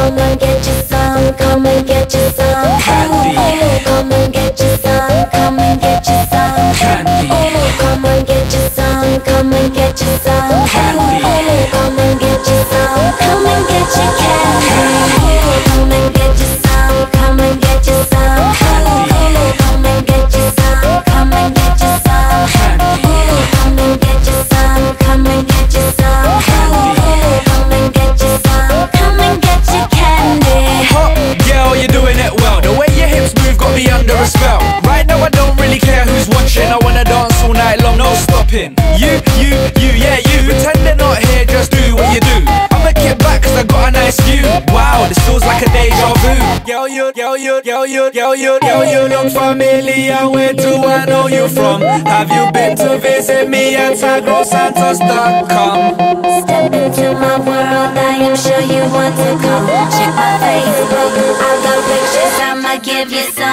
come and get you some, come and get you some candy. Oh, come and get you some, come and get you some candy. Oh, come and get you some, come and get you some candy. Oh, come and get you some, come and get your candy. Oh, come and get you some, come and get you some candy. Oh, come and get you some, come and get you some candy. Oh, come and get you some, come and get you some candy. Oh, come and get you some, come and get your candy. Hot girl, you're doing it well. The way your hips move got me under a spell. Right now I don't really care who's watching. I wanna dance all night long, no stopping. You, yeah you. Pretend they're not here, just do what you do. I'ma get back cause I got a nice view. Wow, this feels like a deja vu. Girl, you look familiar. Where do I know you from? Have you been to visit me at TagroSantos.com? Step into my world, I am sure you want to come. Check my Facebook, I got pictures, I'ma give you some.